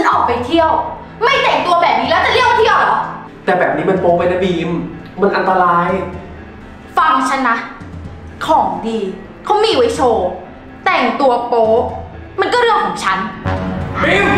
ออกไปเที่ยวไม่แต่งตัวแบบนี้แล้วจะเรียกว่าเที่ยวเหรอแต่แบบนี้มันโป๊ไปนะบีมมันอันตรายฟังฉันนะของดีเขามีไว้โชว์แต่งตัวโป๊มันก็เรื่องของฉันบีม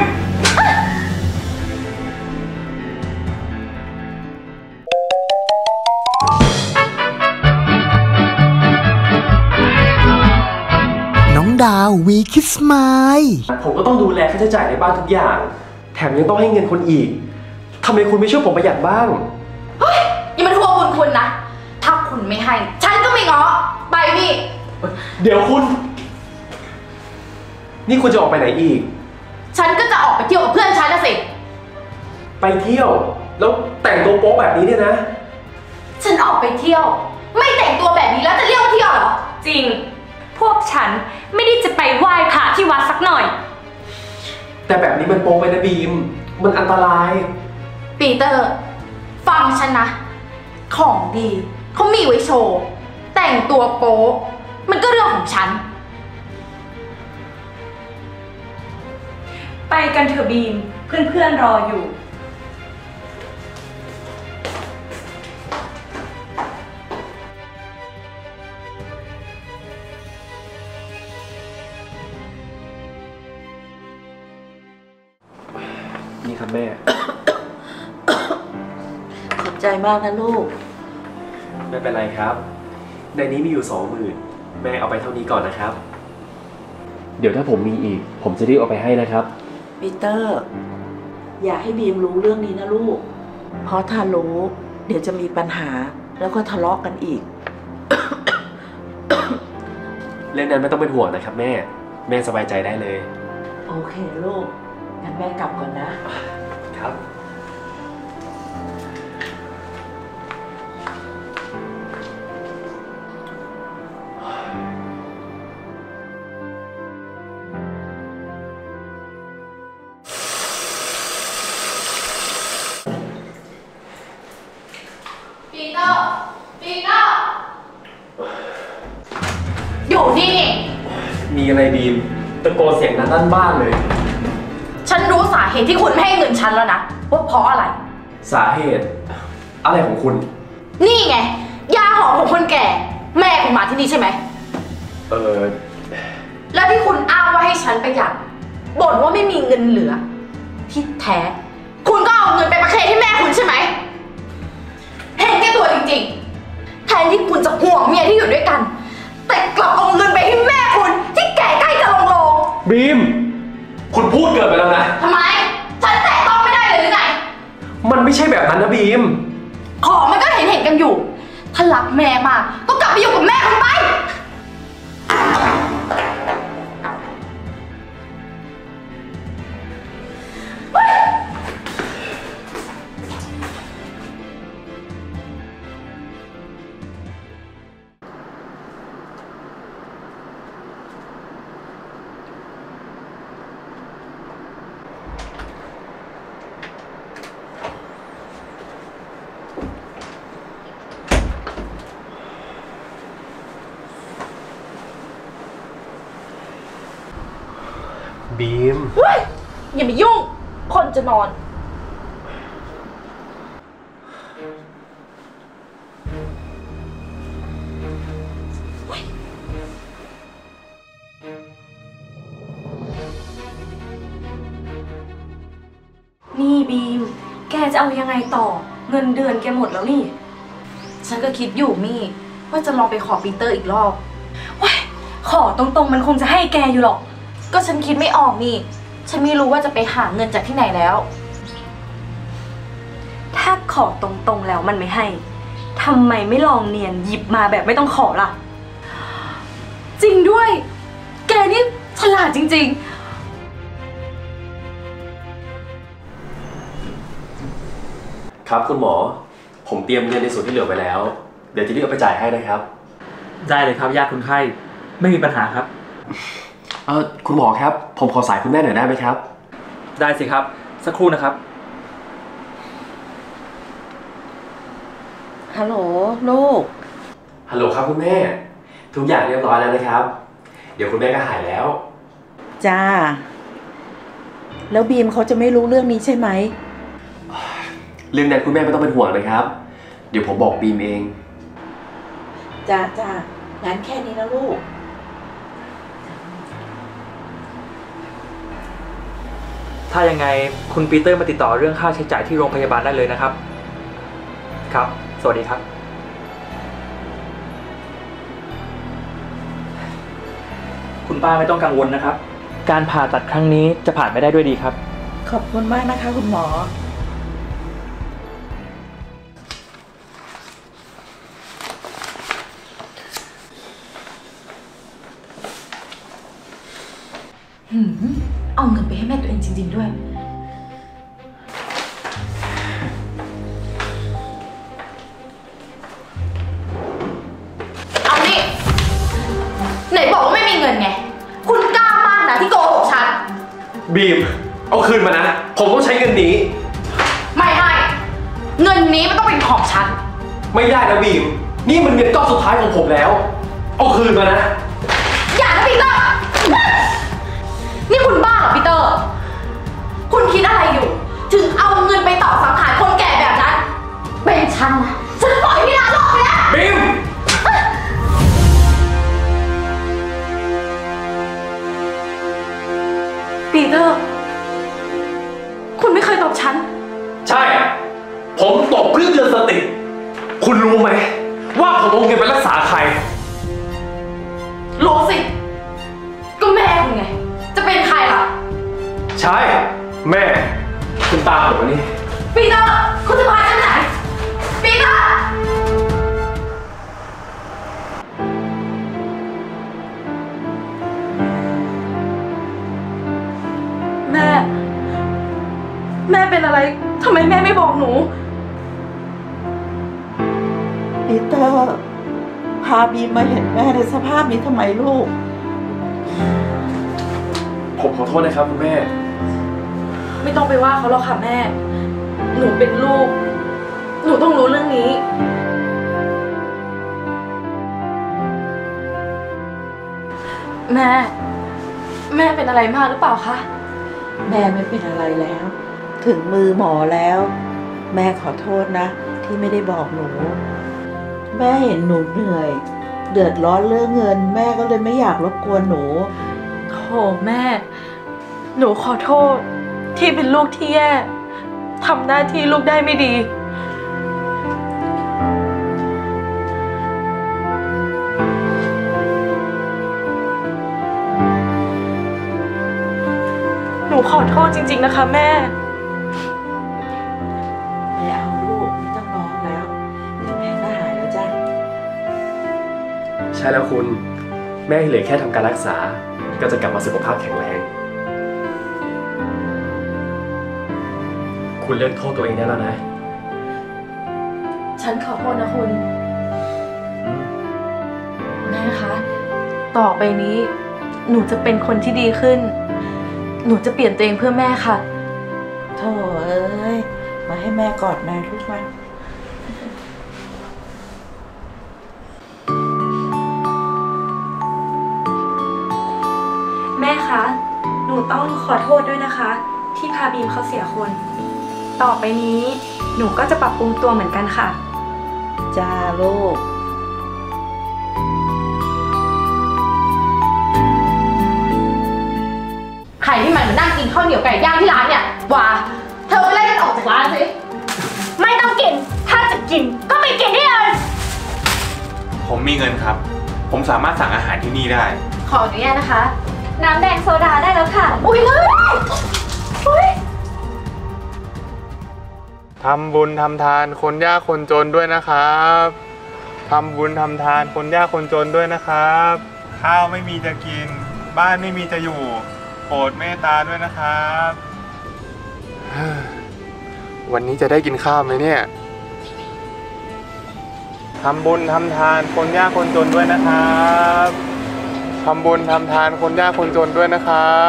น้องดาววีคิสไมล์ผมก็ต้องดูแลค่าใช้จ่ายในบ้านทุกอย่างแถมยังต้องให้เงินคนอีกทำไมคุณไม่ช่วยผมประหยัดบ้างเฮ้ยอย่ามาทวงบุญคุณนะถ้าคุณไม่ให้ฉันก็ไม่ง้อไปนี่เดี๋ยวคุณนี่คุณจะออกไปไหนอีกฉันก็จะออกไปเที่ยวกับเพื่อนฉันนะสิไปเที่ยวแล้วแต่งตัวโป๊แบบนี้เนี่ยนะฉันออกไปเที่ยวไม่แต่งตัวแบบนี้แล้วจะเรียกว่าเที่ยวเหรอจริงพวกฉันไม่ได้จะไปไหว้พระที่วัดสักหน่อยแต่แบบนี้มันโป๊ไปนะบีมมันอันตรายปีเตอร์ฟังฉันนะของดีเขามีไว้โชว์แต่งตัวโป๊มันก็เรื่องของฉันไปกันเถอะบีมเพื่อนๆรออยู่นี่ครับแม่ขอบใจมากนะลูกไม่เป็นไรครับในนี้มีอยู่20,000แม่เอาไปเท่านี้ก่อนนะครับเดี๋ยวถ้าผมมีอีกผมจะรีบเอาไปให้นะครับปีเตอร์อย่าให้บีมรู้เรื่องนี้นะลูกเพราะถ้ารู้เดี๋ยวจะมีปัญหาแล้วก็ทะเลาะกันอีกเรื่องนั้นไม่ต้องเป็นห่วงนะครับแม่สบายใจได้เลยโอเคลูกงั้นแม่กลับก่อนนะครับปีเตอร์อยู่นี่มีอะไรบีมตะโกนเสียงนั้นลั่นบ้านเลยฉันรู้สาเหตุที่คุณไม่ให้เงินฉันแล้วนะว่าเพราะอะไรสาเหตุอะไรของคุณนี่ไงยาหอมของคนแก่แม่คุณมาที่นี่ใช่ไหมแล้วที่คุณอ้างว่าให้ฉันประหยัดบ่นว่าไม่มีเงินเหลือที่แท้คุณก็เอาเงินไปประเคนให้แม่คุณใช่ไหมเห็นแก่ตัวจริงๆแทนที่คุณจะห่วงเมียที่อยู่ด้วยกันแต่กลับเอาเงินไปให้แม่คุณที่แก่ใกล้จะลงบีมคุณพูดเกินไปแล้วนะทำไมฉันแตะต้องไม่ได้เลยหรือไงมันไม่ใช่แบบนั้นนะบีมของมันก็เห็นกันอยู่ถ้ารักแม่มากก็กลับไปอยู่กับแม่คุณไปบีมอย่ามายุ่งคนจะนอนนี่บีมแกจะเอายังไงต่อเงินเดือนแกหมดแล้วนี่ฉันก็คิดอยู่มี่ว่าจะลองไปขอปีเตอร์อีกรอบว้ายขอตรงๆมันคงจะให้แกอยู่หรอกก็ฉันคิดไม่ออกนี่ฉันไม่รู้ว่าจะไปหาเงินจากที่ไหนแล้วถ้าขอตรงๆแล้วมันไม่ให้ทำไมไม่ลองเนียนหยิบมาแบบไม่ต้องขอล่ะจริงด้วยแกนี่ฉลาดจริงๆครับคุณหมอผมเตรียมเงินในส่วนที่เหลือไว้แล้วเดี๋ยวจะรีบเอาไปจ่ายให้นะครับได้เลยครับญาติคนไข้ไม่มีปัญหาครับคุณหมอครับผมขอสายคุณแม่หน่อยได้ไหมครับได้สิครับสักครู่นะครับฮัลโหลลูกฮัลโหลครับคุณแม่ทุกอย่างเรียบร้อยแล้วนะครับเดี๋ยวคุณแม่ก็หายแล้วจ้าแล้วบีมเขาจะไม่รู้เรื่องนี้ใช่ไหมเรื่องนั้นคุณแม่ไม่ต้องเป็นห่วงเลยครับ เดี๋ยวผมบอกบีมเองจ้างั้นแค่นี้นะลูกถ้ายังไงคุณปีเตอร์มาติดต่อเรื่องค่าใช้จ่ายที่โรงพยาบาลได้เลยนะครับ ครับ สวัสดีครับ คุณป้าไม่ต้องกังวลนะครับ การผ่าตัดครั้งนี้จะผ่านไปได้ด้วยดีครับขอบคุณมากนะคะคุณหมอเอาเงินไปให้แม่ตัวเองจริงๆด้วย เอานี่ ไหนบอกว่าไม่มีเงินไง คุณกล้ามากนะที่โกหกฉันบีม เอาคืนมานะ ผมต้องใช้เงินนี้ไม่ให้ เงินนี้มันต้องเป็นของฉันไม่ได้นะบีม นี่มันเงินก้อนสุดท้ายของผมแล้ว เอาคืนมานะอย่านะปีเตอร์ นี่คุณบ้าเหรอปีเตอร์ คุณคิดอะไรอยู่ ถึงเอาเงินไปต่อสังหารคนแก่แบบนั้น เป็นฉันนะฉันปล่อยพี่ลาโลกไปแล้วบีมปีเตอร์ คุณไม่เคยตอบฉันใช่ ผมตบเพื่อเตือนสติ คุณรู้ไหม ว่าผมเอาเงินไปรักษาใครรู้สิ ก็แม่คุณไง จะเป็นใครล่ะใช่ แม่ คุณตามผมมานี่ปีเตอร์ คุณจะพาฉันไหน ปีเตอร์แม่ แม่เป็นอะไรทำไมแม่ไม่บอกหนูปีเตอร์ พาบีมมาเห็นแม่ในสภาพนี้ทำไมลูกผมขอโทษนะครับคุณแม่ไม่ต้องไปว่าเขาหรอกค่ะแม่ หนูเป็นลูก หนูต้องรู้เรื่องนี้ แม่ แม่เป็นอะไรมากหรือเปล่าคะแม่ไม่เป็นอะไรแล้ว ถึงมือหมอแล้ว แม่ขอโทษนะ ที่ไม่ได้บอกหนู แม่เห็นหนูเหนื่อย เดือดร้อนเรื่องเงิน แม่ก็เลยไม่อยากรบกวนหนูโถแม่ หนูขอโทษ ที่เป็นลูกที่แย่ทำหน้าที่ลูกได้ไม่ดี หนูขอโทษจริงๆนะคะแม่ไม่เอาลูกไม่ต้องร้องแล้วเดี๋ยวแม่ก็หายแล้วจ้ะใช่แล้วคุณ แม่เหลือแค่ทำการรักษา ก็จะกลับมาสุขภาพแข็งแรง คุณเลิกโทษตัวเองได้แล้วนะฉันขอโทษนะคุณ แม่คะ ต่อไปนี้ หนูจะเป็นคนที่ดีขึ้น หนูจะเปลี่ยนตัวเองเพื่อแม่ค่ะโธ่เอ้ย มาให้แม่กอดหน่อยลูกมาแม่คะ หนูต้องขอโทษด้วยนะคะ ที่พาบีมเขาเสียคน ต่อไปนี้ หนูก็จะปรับปรุงตัวเหมือนกันค่ะจ้าลูกใครที่มันมานั่งกินข้าวเหนียวไก่ย่างที่ร้านเนี่ยว่าเธอไปไล่มันออกจากร้านสิไม่ต้องกิน ถ้าจะกินก็ไปกินที่อื่นผมมีเงินครับ ผมสามารถสั่งอาหารที่นี่ได้ขออนุญาตนะคะน้ำแดงโซดาได้แล้วค่ะอุ้ยเลยทำบุญทำทานคนยากคนจนด้วยนะครับ ทำบุญทำทานคนยากคนจนด้วยนะครับ ข้าวไม่มีจะกิน บ้านไม่มีจะอยู่ โปรดเมตตาด้วยนะครับ วันนี้จะได้กินข้าวไหมเนี่ย ทำบุญทำทานคนยากคนจนด้วยนะครับ ทำบุญทำทานคนยากคนจนด้วยนะครับ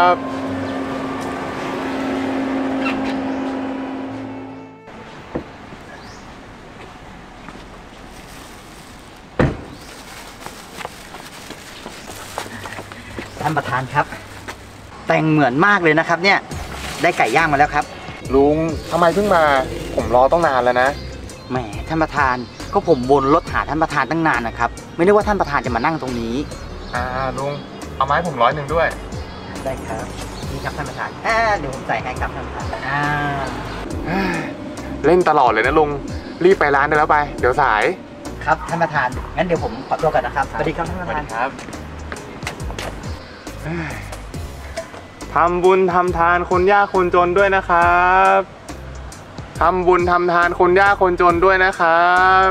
ท่านประธานครับ แต่งเหมือนมากเลยนะครับเนี่ยได้ไก่ย่างมาแล้วครับลุงทำไมเพิ่งมา ผมรอต้องนานแล้วนะแหมท่านประธานก็ผมวนรถหาท่านประธานตั้งนานนะครับไม่นึกว่าท่านประธานจะมานั่งตรงนี้ลุงเอาไม้ผม100ด้วยได้ครับนี่ครับท่านประธานเดี๋ยวผมใส่ให้ครับท่านประธานเล่นตลอดเลยนะลุงรีบไปร้านได้แล้วไปเดี๋ยวสายครับท่านประธานงั้นเดี๋ยวผมขอตัวก่อนนะครับสวัสดีครับท่านประธานครับทำบุญทำทานคนยากคนจนด้วยนะครับทำบุญทำทานคนยากคนจนด้วยนะครับ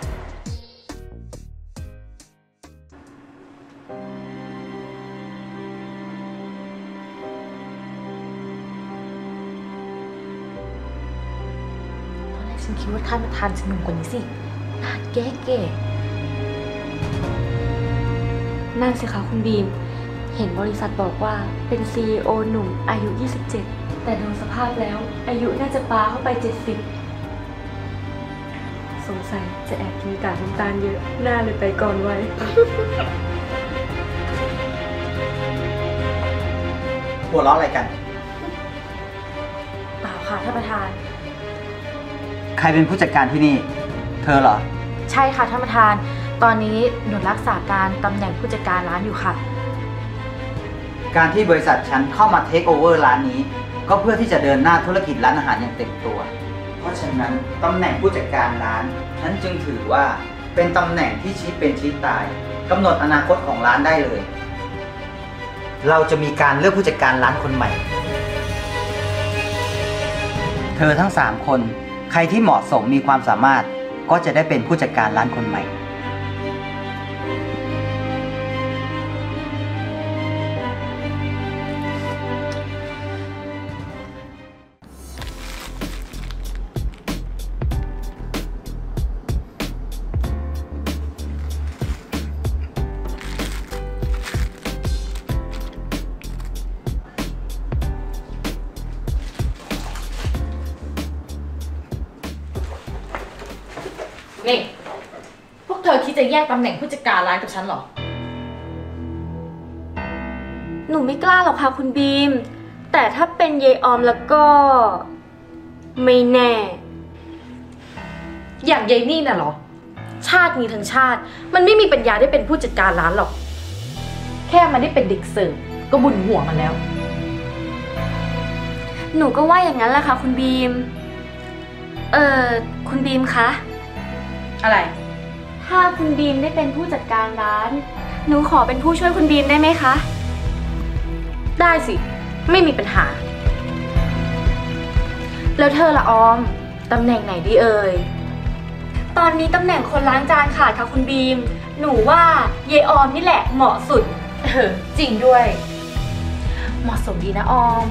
ฉันคิดว่าท่านประธานจะหนุ่มกว่านี้สิหน้าแก่นั่นสิคะคุณบีม เห็นบริษัทบอกว่าเป็น CEO หนุ่มอายุ 27 แต่ดูสภาพแล้วอายุน่าจะปาเข้าไป 70 สงสัยจะแอบกินกากน้ำตาลเยอะหน้าเลยไปก่อนไว้หัวเราะอะไรกันเปล่าค่ะท่านประธานใครเป็นผู้จัดการที่นี่ เธอเหรอใช่ค่ะท่านประธานตอนนี้หนูรักษาการตำแหน่งผู้จัดการร้านอยู่ค่ะการที่บริษัทฉันเข้ามาเทคโอเวอร์ร้านนี้ก็เพื่อที่จะเดินหน้าธุรกิจร้านอาหารอย่างเต็มตัว เพราะฉะนั้นตำแหน่งผู้จัดการร้านฉันจึงถือว่าเป็นตำแหน่งที่ชี้เป็นชี้ตายกำหนดอนาคตของร้านได้เลย เราจะมีการเลือกผู้จัดการร้านคนใหม่ เธอทั้ง3คนใครที่เหมาะสมมีความสามารถก็จะได้เป็นผู้จัดการร้านคนใหม่นี่พวกเธอคิดจะแย่งตำแหน่งผู้จัดการร้านกับฉันเหรอหนูไม่กล้าหรอกค่ะคุณบีม แต่ถ้าเป็นเยออมแล้วก็ไม่แน่อย่างยายนี่น่ะเหรอชาตินี้ทั้งชาติมันไม่มีปัญญาได้เป็นผู้จัดการร้านหรอกแค่มันได้เป็นเด็กเสิร์ฟก็บุญหัวมันแล้วหนูก็ว่าอย่างนั้นแหละค่ะคุณบีมคุณบีมคะอะไรถ้าคุณบีมได้เป็นผู้จัดการร้านหนูขอเป็นผู้ช่วยคุณบีมได้ไหมคะได้สิไม่มีปัญหาแล้วเธอละออมตำแหน่งไหนดีเอ่ยตอนนี้ตำแหน่งคนล้างจานขาดค่ะคุณบีมหนูว่าเยออมนี่แหละเหมาะสุดจริงด้วยเหมาะสมดีนะออม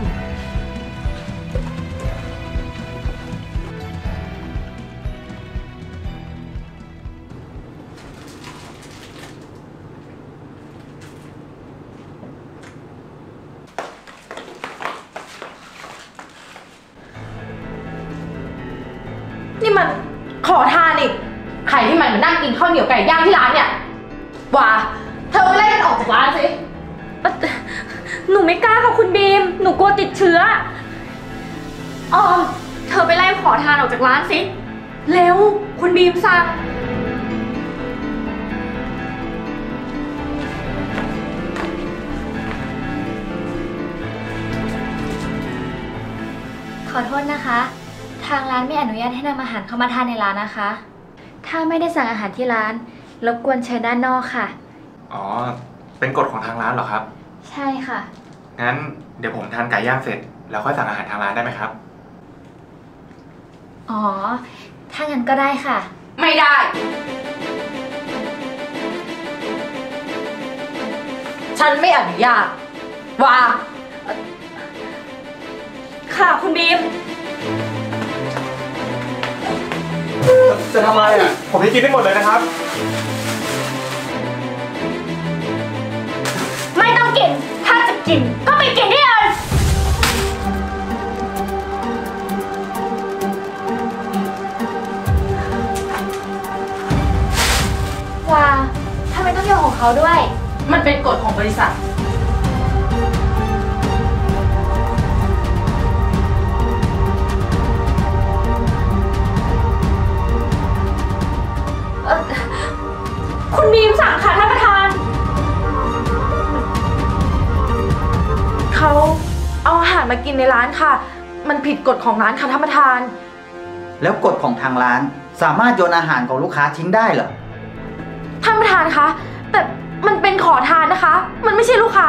นี่มันขอทานอีกใครที่มันมานั่งกินข้าวเหนียวไก่ย่างที่ร้านเนี่ยว่าเธอไปไล่มันออกจากร้านสิหนูไม่กล้าค่ะคุณบีมหนูกลัวติดเชื้อออมเธอไปไล่ขอทานออกจากร้านสิเร็วคุณบีมสั่งขอโทษนะคะทางร้านไม่อนุญาตให้นำอาหารเข้ามาทานในร้านนะคะถ้าไม่ได้สั่งอาหารที่ร้านรบกวนเชิญด้านนอกค่ะอ๋อเป็นกฎของทางร้านเหรอครับใช่ค่ะงั้นเดี๋ยวผมทานไก่ย่างเสร็จแล้วค่อยสั่งอาหารทางร้านได้ไหมครับอ๋อถ้างั้นก็ได้ค่ะไม่ได้ฉันไม่อนุญาตว่าค่ะคุณบีมจะทำอะไรอ่ะผมจะกินได้หมดเลยนะครับไม่ต้องกินถ้าจะกินก็ไปกินที่อื่นว้าทำไมต้องโยงของเขาด้วยมันเป็นกฎของบริษัทร้านค่ะ มันผิดกฎของร้านค่ะท่านประธานแล้วกฎของทางร้านสามารถโยนอาหารของลูกค้าทิ้งได้เหรอท่านประธานคะ แต่มันเป็นขอทานนะคะ มันไม่ใช่ลูกค้า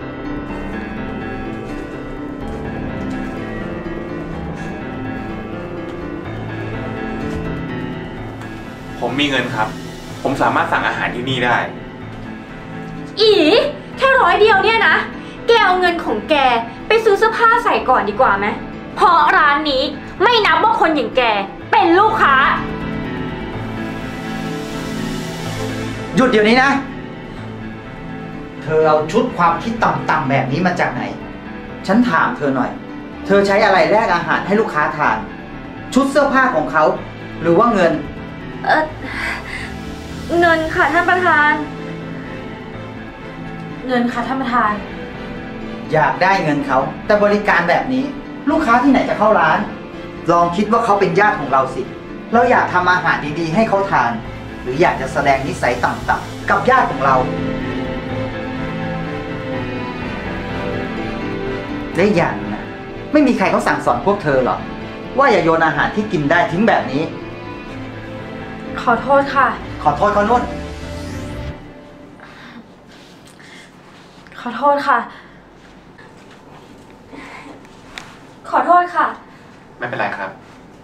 ผมมีเงินครับ ผมสามารถสั่งอาหารที่นี่ได้อีแค่100เดียวเนี่ยนะ แกเอาเงินของแกไปซื้อเสื้อผ้าใส่ก่อนดีกว่าไหมเพราะร้านนี้ไม่นับว่าคนอย่างแกเป็นลูกค้าหยุดเดี๋ยวนี้นะ เธอเอาชุดความคิดต่ำๆแบบนี้มาจากไหน ฉันถามเธอหน่อย เธอใช้อะไรแลกอาหารให้ลูกค้าทาน ชุดเสื้อผ้าของเขา หรือว่าเงินเงินค่ะท่านประธานเงินค่ะท่านประธานอยากได้เงินเขา แต่บริการแบบนี้ ลูกค้าที่ไหนจะเข้าร้าน ลองคิดว่าเขาเป็นญาติของเราสิ เราอยากทำอาหารดีๆให้เขาทาน หรืออยากจะแสดงนิสัยต่ำๆกับญาติของเราและอย่างนะไม่มีใครเขาสั่งสอนพวกเธอหรอกว่าอย่าโยนอาหารที่กินได้ทิ้งแบบนี้ขอโทษค่ะขอโทษเขานุ่นขอโทษค่ะขอโทษค่ะไม่เป็นไรครับ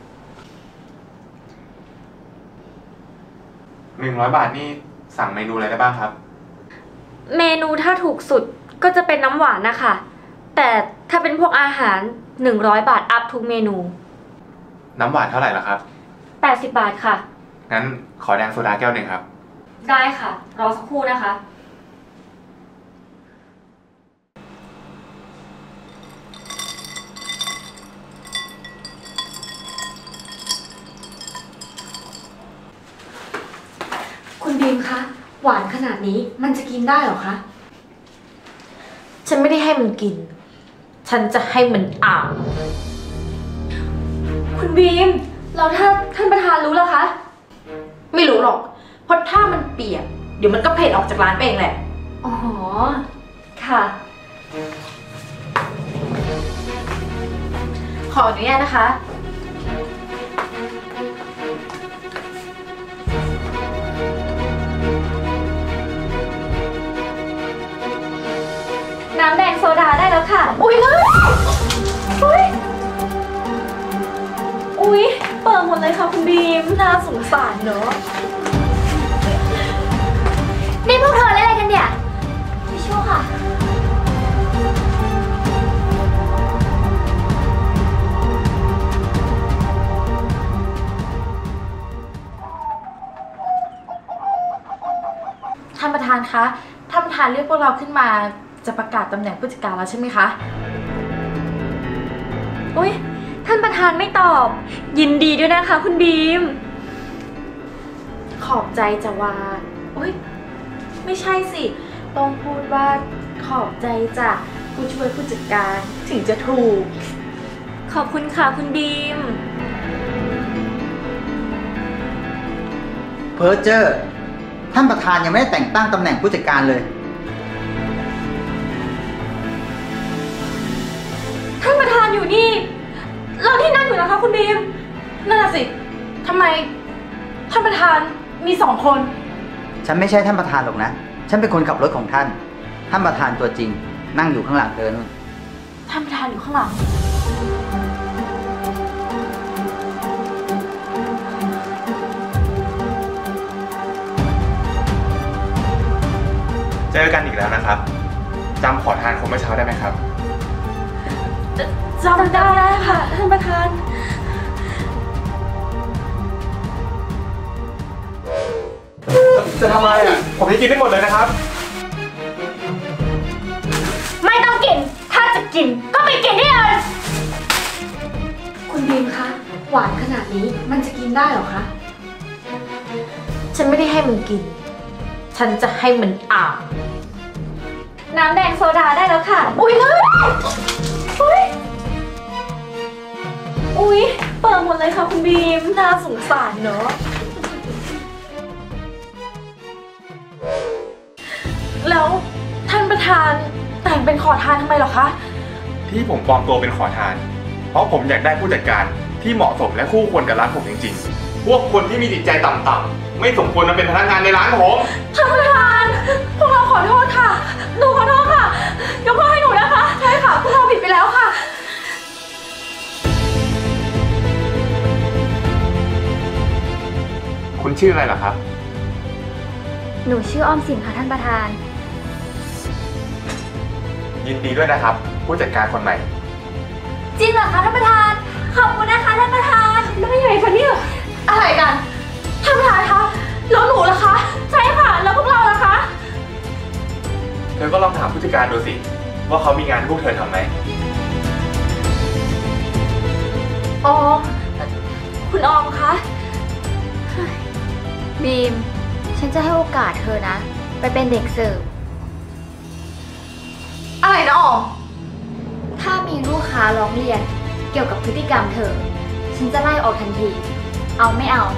100 บาทนี่สั่งเมนูอะไรได้บ้างครับเมนูถ้าถูกสุดก็จะเป็นน้ำหวานนะคะ แต่ถ้าเป็นพวกอาหาร100 บาทอัพทุกเมนูน้ำหวานเท่าไหร่ล่ะครับ 80 บาทค่ะงั้นขอแดงโซดาแก้วหนึ่งครับได้ค่ะ รอสักครู่นะคะ คุณบีมคะ หวานขนาดนี้มันจะกินได้เหรอคะฉันไม่ได้ให้มันกิน ฉันจะให้มันอาบคุณบีม แล้วถ้าท่านประธานรู้ล่ะคะไม่รู้หรอก เพราะถ้ามันเปียก เดี๋ยวมันก็เผ็ดออกจากร้านไปเองแหละอ๋อ ค่ะขออนุญาตนะคะน้ำแดงโซดาได้แล้วค่ะอุ้ยนะอุ๊ย อุ๊ย เปิดหมดเลยค่ะคุณบีม น่าสงสารเนอะนี่พวกเธอเล่นอะไรกันเนี่ยไม่ชั่วค่ะท่านประธานคะ ท่านประธานเรียกพวกเราขึ้นมาจะประกาศตำแหน่งผู้จัดการแล้วใช่ไหมคะอุ๊ย ท่านประธานไม่ตอบ ยินดีด้วยนะคะคุณบีมขอบใจจะวาอุ้ยไม่ใช่สิ ต้องพูดว่าขอบใจจ้ะผู้ช่วยผู้จัดการถึงจะถูกขอบคุณค่ะคุณบีมเพอร์เจอร์ ท่านประธานยังไม่ได้แต่งตั้งตำแหน่งผู้จัดการเลยท่านประธานอยู่นี่ เราที่นั่งอยู่นะคะคุณบีมนั่นน่ะสิทำไมท่านประธานมี2 คนฉันไม่ใช่ท่านประธานหรอกนะ ฉันเป็นคนขับรถของท่าน ท่านประธานตัวจริง นั่งอยู่ข้างหลังเธอนู่นท่านประธานอยู่ข้างหลังเจอกันอีกแล้วนะครับจำขอทานคนเมื่อเช้าได้ไหมครับจำได้ค่ะท่านประธานจะทำอะไรอ่ะ ผมจะกินได้หมดเลยนะครับไม่ต้องกิน ถ้าจะกินก็ไปกินที่อื่นคุณบีมคะ หวานขนาดนี้มันจะกินได้เหรอคะฉันไม่ได้ให้มันกิน ฉันจะให้มันอาบน้ำแดงโซดาได้แล้วค่ะอุ้ยนะอุ๊ย อุ๊ย เปิดหมดเลยค่ะคุณบีม น่าสงสารเนอะแล้วท่านประธานแต่งเป็นขอทานทำไมเหรอคะที่ผมปลอมตัวเป็นขอทาน เพราะผมอยากได้ผู้จัดการที่เหมาะสมและคู่ควรกับร้านผมจริงๆ พวกคนที่มีจิตใจต่ำๆไม่สมควรมาเป็นพนักงานในร้านผมท่านประธาน พวกเราขอโทษค่ะ หนูขอโทษค่ะ ยกโทษให้หนูนะคะ ใช่ค่ะ พวกเราผิดไปแล้วค่ะคุณชื่ออะไรล่ะครับหนูชื่อออมสินค่ะท่านประธานยินดีด้วยนะครับ ผู้จัดการคนใหม่จริงเหรอคะท่านประธาน ขอบคุณนะคะท่านประธานได้ยังไงคะเนี่ยอะไรกัน ท่านประธานคะแล้วหนูล่ะคะ ใช่ค่ะ แล้วพวกเราล่ะคะเธอก็ลองถามผู้จัดการดูสิ ว่าเขามีงานให้พวกเธอทำไหมออม คุณออมคะบีม ฉันจะให้โอกาสเธอนะ ไปเป็นเด็กเสิร์ฟอะไรนะออมถ้ามีลูกค้าร้องเรียนเกี่ยวกับพฤติกรรมเธอ ฉันจะไล่ออกทันที เอาไม่เอา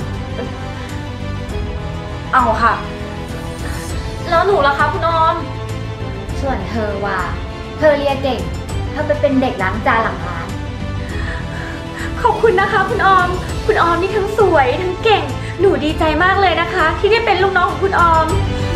เอาค่ะ แล้วหนูล่ะคะคุณออมส่วนเธอว่า เธอเรียนเก่ง เธอไปเป็นเด็กล้างจานหลังร้านขอบคุณนะคะคุณออม คุณออมนี่ทั้งสวยทั้งเก่ง หนูดีใจมากเลยนะคะ ที่ได้เป็นลูกน้องของคุณออม